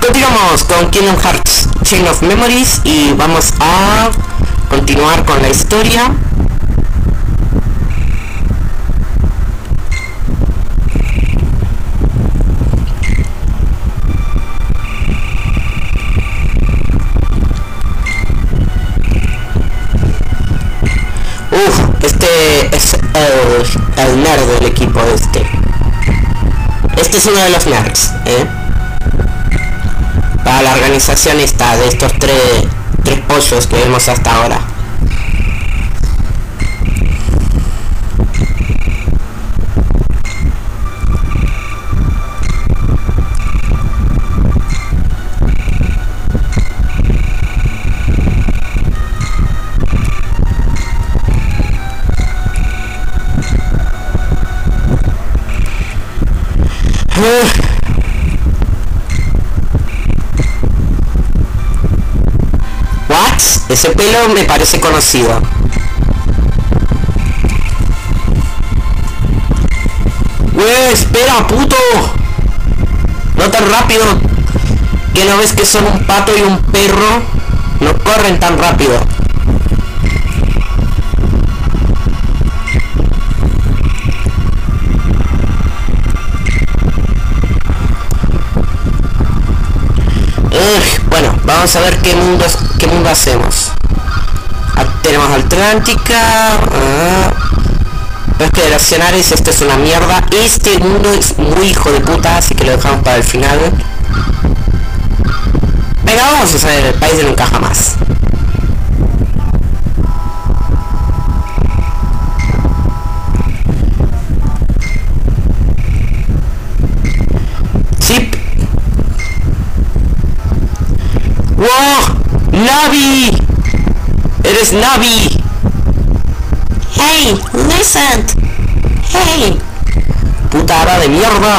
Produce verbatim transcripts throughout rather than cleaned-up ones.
Continuamos con Kingdom Hearts Chain of Memories y vamos a continuar con la historia. Uf, este es el, el nerd del equipo este. Este es uno de los nerds, ¿eh? Para la organización esta de estos tres, tres pollos que vemos hasta ahora. What? Ese pelo me parece conocido. ¡Wey! ¡Espera, puto! No tan rápido. ¿Que no ves que son un pato y un perro? No corren tan rápido. Bueno, vamos a ver qué mundo, qué mundo hacemos. Ah, tenemos Atlántica. Ah, los generacionales, esto es una mierda. Este mundo es muy hijo de puta, así que lo dejamos para el final. Venga, vamos a hacer el país de nunca jamás. Sí. ¡Wow! ¡Navi! ¡Eres Navi! ¡Hey! ¡Listen! ¡Hey! ¡Puta hada de mierda!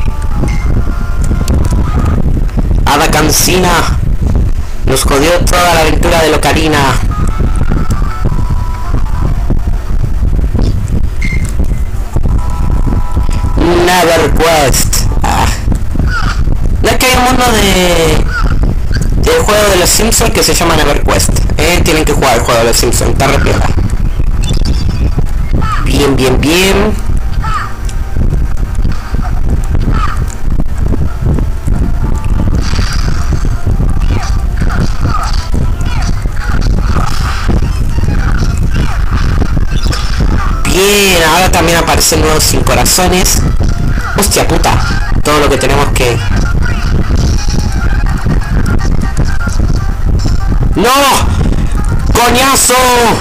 ¡Hada cansina! Nos jodió toda la aventura de Locarina. Neverquest. Ah. No es que hay un mundo de... el juego de los Simpsons que se llama Neverquest. Eh, tienen que jugar el juego de los Simpsons, está re piola. Bien, bien, bien. Bien, ahora también aparecen nuevos sin corazones. Hostia puta, todo lo que tenemos que... ¡No! ¡Coñazo!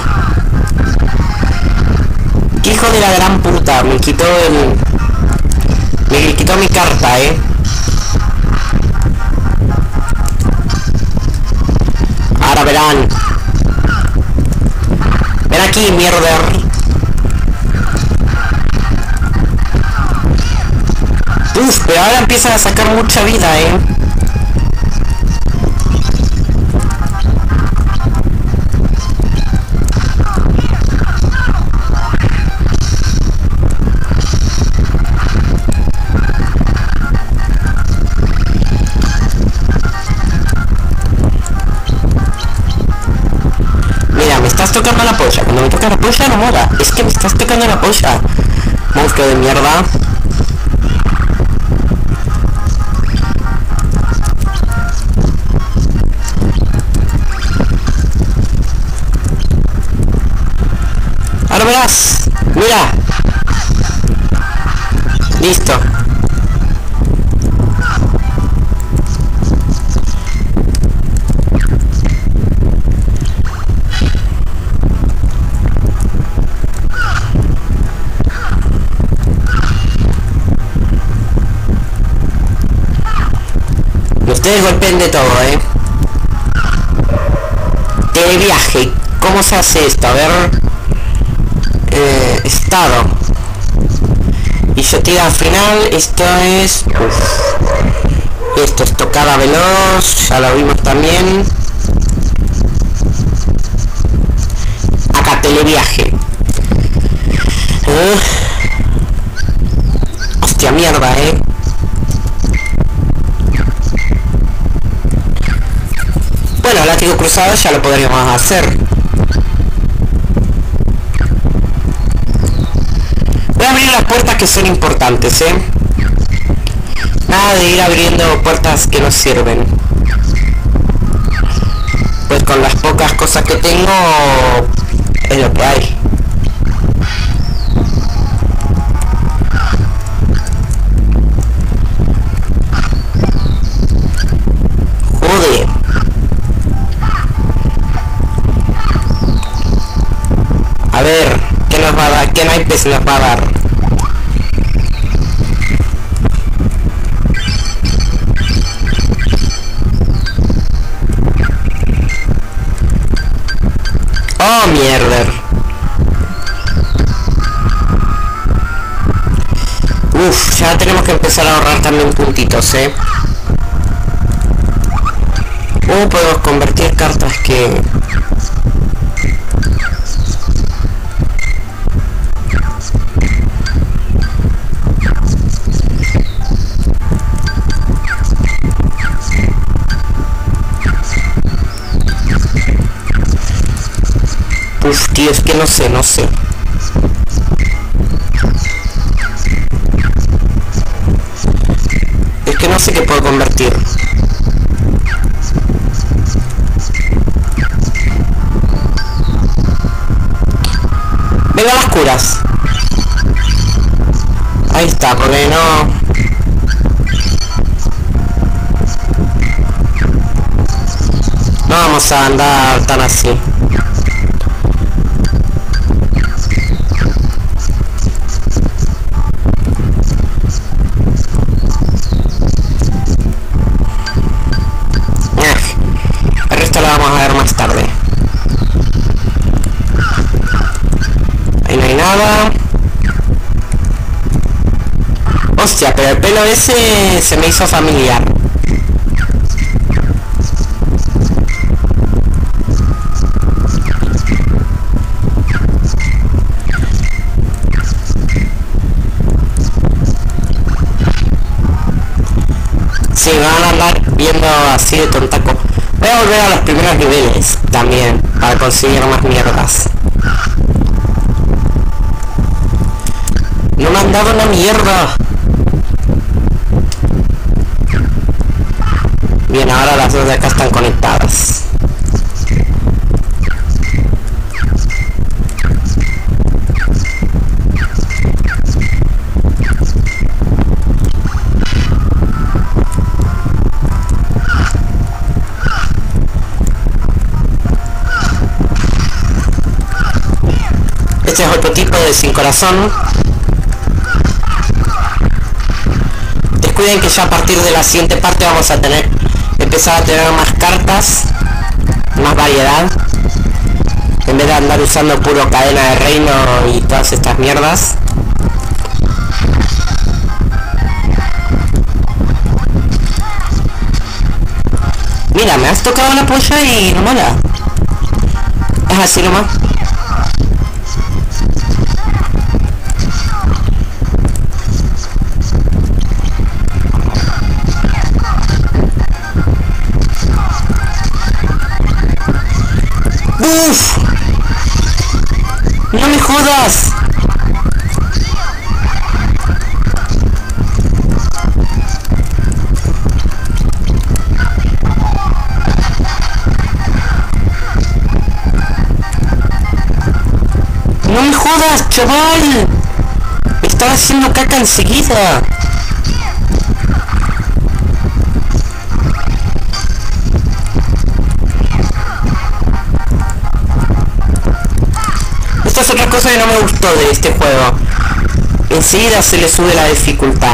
¡Qué hijo de la gran puta! Me quitó el... Me quitó mi carta, ¿eh? Ahora verán. Ven aquí, mierder. Uf, pero ahora empiezan a sacar mucha vida, ¿eh? Mira, me estás tocando la polla. Cuando me toca la polla no mola. Es que me estás tocando la polla. Monstruo de mierda. Ahora verás. Mira. Listo. Ustedes golpeen de todo, eh. De viaje. ¿Cómo se hace esto? A ver. Eh, estado. Y se tira al final. Esto es... Uf. Esto es tocada veloz. Ya lo vimos también. Acá televiaje. Uh. Hostia mierda, eh. código cruzado ya lo podríamos hacer. Voy a abrir las puertas que son importantes, ¿eh? Nada de ir abriendo puertas que no sirven. Pues con las pocas cosas que tengo es lo que hay. Joder. A ver, ¿qué nos va a dar? ¿Qué naipes nos va a dar? Oh, mierda. Uf, ya tenemos que empezar a ahorrar también puntitos, eh. Uh, podemos convertir cartas que... Uf, tío, es que no sé, no sé. Es que no sé qué puedo convertir. Venga, las curas. Ahí está, porque no... No vamos a andar tan así. Vamos a ver más tarde. Ahí no hay nada. Hostia, pero el pelo ese se me hizo familiar. Sí, van a andar viendo así de tontaco. Voy a volver a los primeros niveles también para conseguir más mierdas. No me han dado una mierda. Bien, ahora las dos de acá están conectadas. Este es otro tipo de sin corazón. Descuiden que ya a partir de la siguiente parte vamos a tener empezar a tener más cartas, más variedad, en vez de andar usando puro cadena de reino y todas estas mierdas. Mira, me has tocado la polla y no mola. Es así nomás. ¡Uf! ¡No me jodas! ¡No me jodas, chaval! Me estaba haciendo caca enseguida. Esta es otra cosa que no me gustó de este juego. Enseguida se le sube la dificultad.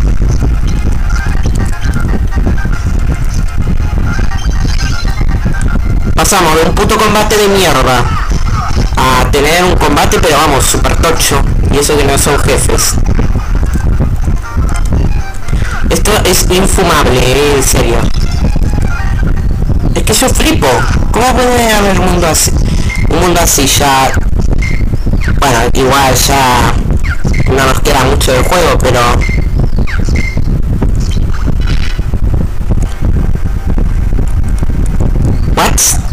Pasamos de un puto combate de mierda a tener un combate, pero vamos, super tocho. Y eso que no son jefes. Esto es infumable, eh, en serio. Es que yo flipo. ¿Cómo puede haber un mundo así? Un mundo así ya... Bueno, igual ya no nos queda mucho del juego, pero... What?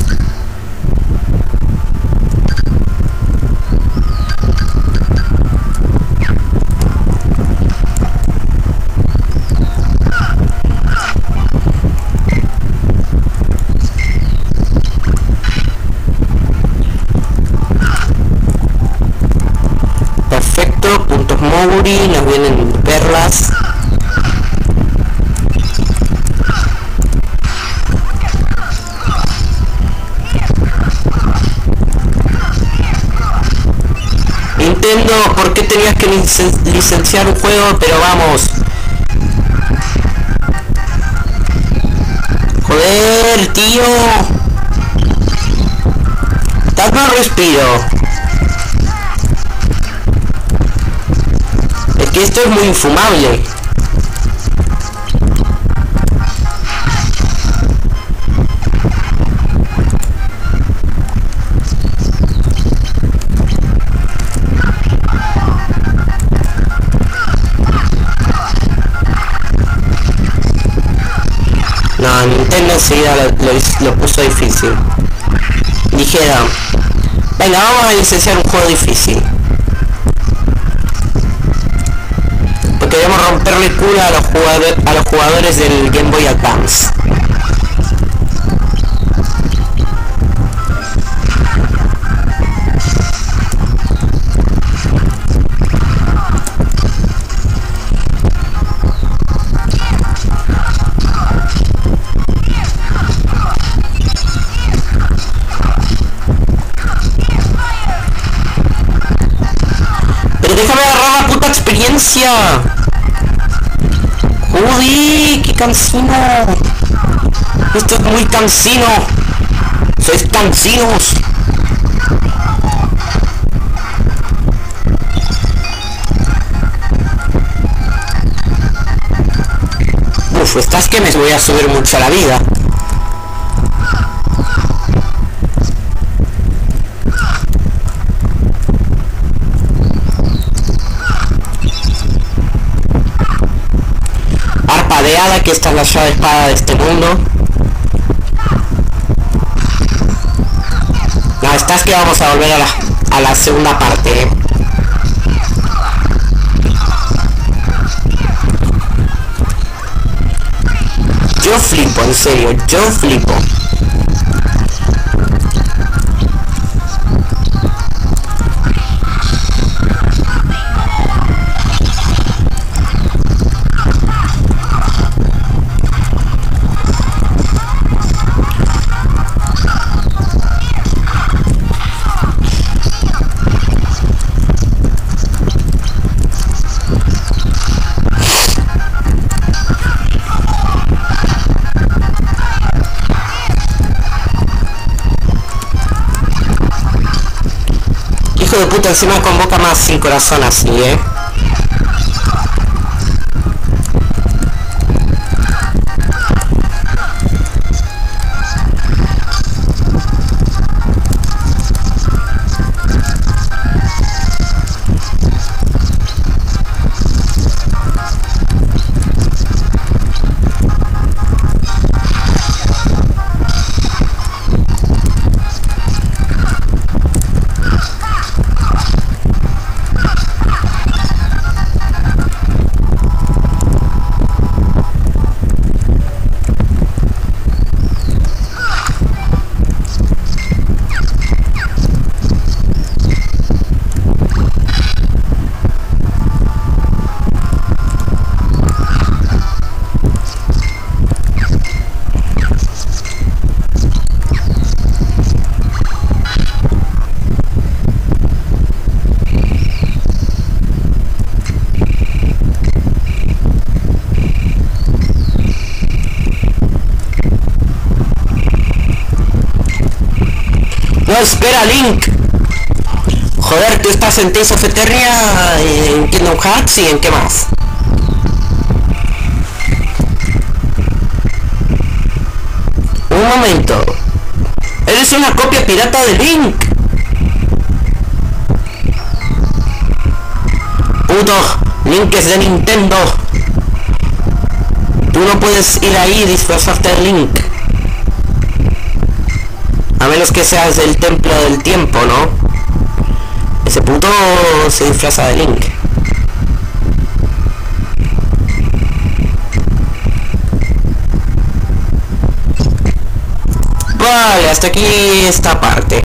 entiendo por qué tenías que licen licenciar un juego, pero vamos. Joder, tío. Dame un respiro. Es que esto es muy infumable. No, Nintendo enseguida lo, lo, lo puso difícil. Dijeron, venga, vamos a licenciar un juego difícil. Porque debemos romperle el culo a los, jugadores, a los jugadores del Game Boy Advance. Déjame agarrar la puta experiencia. Joder, qué cansino. Esto es muy cansino. Sois cansinos. Uf, estás que me voy a subir mucho a la vida. Arpadeada, que esta es la llave espada de este mundo. No, estás que vamos a volver a la, a la segunda parte, ¿eh? Yo flipo, en serio, yo flipo. De puta, encima convoca más sin corazón así, eh. No, espera, Link. Joder, tú estás en Tales of Eternia, en Kingdom Hearts y en qué más. Un momento. Eres una copia pirata de Link. Puto, Link es de Nintendo. Tú no puedes ir ahí y disfrazarte de Link. A menos que seas del templo del tiempo, ¿no? Ese puto se disfraza de Link. Vale, hasta aquí esta parte.